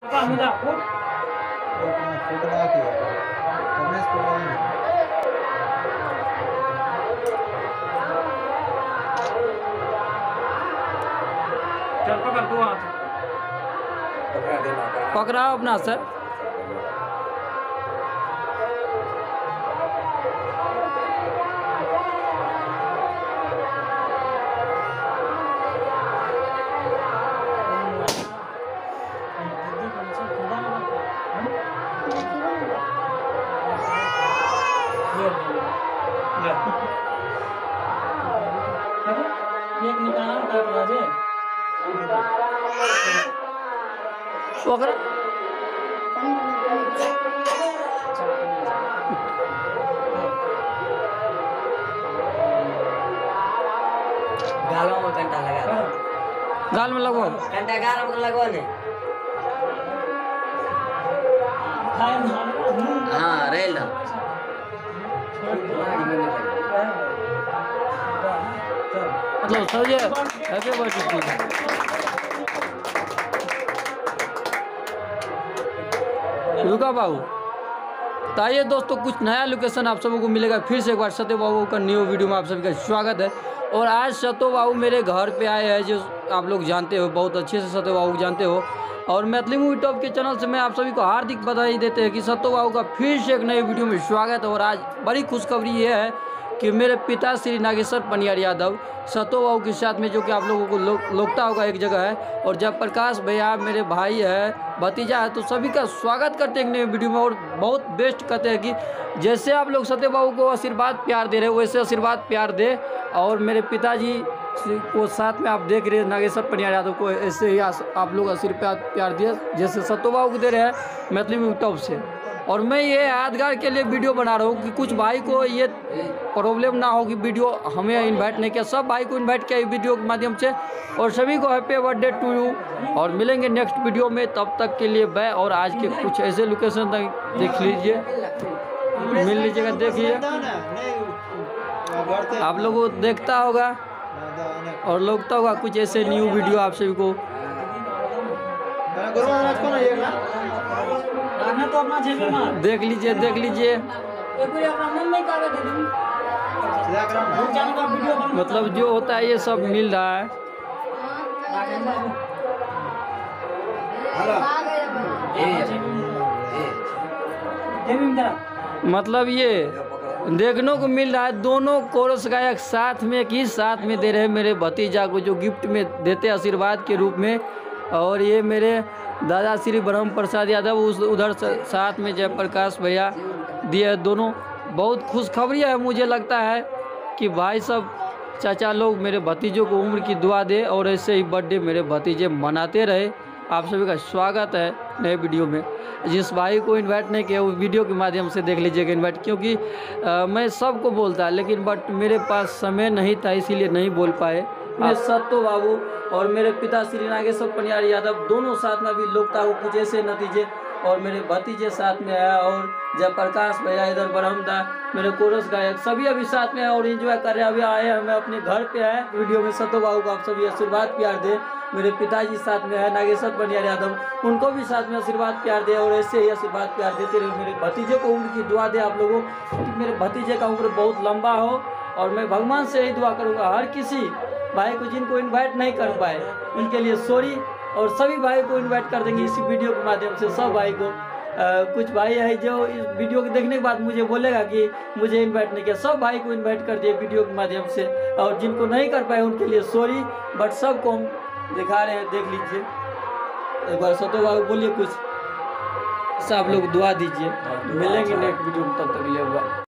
चल पकड़ तू हाथ पकड़ाओ अपना सर। एक निकाल काट राजे पकड़ गालों में कंटा लगा गाल में लगवाओ। कंटा गालों में लगवा ने हाँ रेल मतलब समझे हैप्पी बर्थडे। रुका बाबू। तो आइए दोस्तों, कुछ नया लोकेशन आप सबको मिलेगा। फिर से एक बार सत्यो बाबू का न्यू वीडियो में आप सभी का स्वागत है। और आज सत्यो बाबू मेरे घर पे आए हैं, जो आप लोग जानते हो, बहुत अच्छे से सत्यो बाबू जानते हो। और मैथिली मूवी टॉप के चैनल से मैं आप सभी को हार्दिक बधाई देते हैं कि सत्यो बाबू का फिर से एक नए वीडियो में स्वागत है। और आज बड़ी खुशखबरी ये है कि मेरे पिता श्री नागेश्वर पनियार यादव सत्यो बाबू के साथ में, जो कि आप लोगों को लोकता होगा एक जगह है, और जयप्रकाश भैया मेरे भाई है, भतीजा है, तो सभी का स्वागत करते हैं नए वीडियो में। और बहुत बेस्ट कहते हैं कि जैसे आप लोग सत्यो बाबू को आशीर्वाद प्यार दे रहे हो, वैसे आशीर्वाद प्यार दे। और मेरे पिताजी को साथ में आप देख रहे हैं नागेश्वर पनियार यादव को, ऐसे ही आप लोग आशीर्वाद प्यार दिए जैसे सत्यो बाबू को दे रहे हैं मैथिली मूवी टॉप से। और मैं ये यादगार के लिए वीडियो बना रहा हूँ कि कुछ भाई को ये प्रॉब्लम ना हो कि वीडियो हमें इनवाइट नहीं किया। सब भाई को इनवाइट किया वीडियो के माध्यम से। और सभी को हैप्पी बर्थडे टू यू। और मिलेंगे नेक्स्ट वीडियो में, तब तक के लिए बाय। और आज के कुछ ऐसे लोकेशन देख लीजिए, मिल लीजिएगा, देखिए आप लोगों को देखता होगा और लगता होगा कुछ ऐसे न्यू वीडियो आप सभी को। देख लीजिए, देख लीजिए, मतलब जो होता है ये सब मिल रहा है। मतलब ये देखने को मिल रहा है, दोनों कोरस गायक साथ में एक ही साथ में दे रहे हैं मेरे भतीजा को, जो गिफ्ट में देते आशीर्वाद के रूप में। और ये मेरे दादा श्री ब्रह्म प्रसाद यादव उधर साथ में जयप्रकाश भैया दिए। दोनों बहुत खुशखबरी है। मुझे लगता है कि भाई सब चाचा लोग मेरे भतीजों को उम्र की दुआ दे और ऐसे ही बर्थडे मेरे भतीजे मनाते रहे। आप सभी का स्वागत है नए वीडियो में। जिस भाई को इनवाइट नहीं किया वो वीडियो के माध्यम से देख लीजिएगा इनवाइट, क्योंकि मैं सबको बोलता लेकिन बट मेरे पास समय नहीं था, इसीलिए नहीं बोल पाए। मैं सत्यो बाबू और मेरे पिता श्री नागेश्वर पनियार यादव दोनों साथ में अभी लोकता हो कुछ ऐसे नतीजे। और मेरे भतीजे साथ में है, और जयप्रकाश भैया इधर ब्रह्मदा मेरे कोरस गायक सभी अभी साथ में है और एंजॉय कर रहे हैं। अभी आए हैं, मैं अपने घर पे आए वीडियो में। सत्यो बाबू को आप सभी आशीर्वाद प्यार दे। मेरे पिताजी साथ में है नागेश्वर पनियार यादव, उनको भी साथ में आशीर्वाद प्यार दे। और ऐसे ही आशीर्वाद प्यार देते रहे। मेरे भतीजे को उम्र की दुआ दे आप लोगों कि मेरे भतीजे का उम्र बहुत लंबा हो। और मैं भगवान से यही दुआ करूँगा, हर किसी भाई को जिनको इन्वाइट नहीं कर पाए उनके लिए सॉरी। और सभी भाई को इन्वाइट कर देंगे इसी वीडियो के माध्यम से। सब भाई को कुछ भाई है जो इस वीडियो को देखने के बाद मुझे बोलेगा कि मुझे इनवाइट नहीं किया, सब भाई को इनवाइट कर दिए वीडियो के माध्यम से। और जिनको नहीं कर पाए उनके लिए सॉरी, बट सबको हम दिखा रहे हैं, देख लीजिए। एक बार सत्यो बाबू बोलिए कुछ, सब लोग दुआ दीजिए। मिलेंगे नेक्स्ट वीडियो में, तब तक के लिए।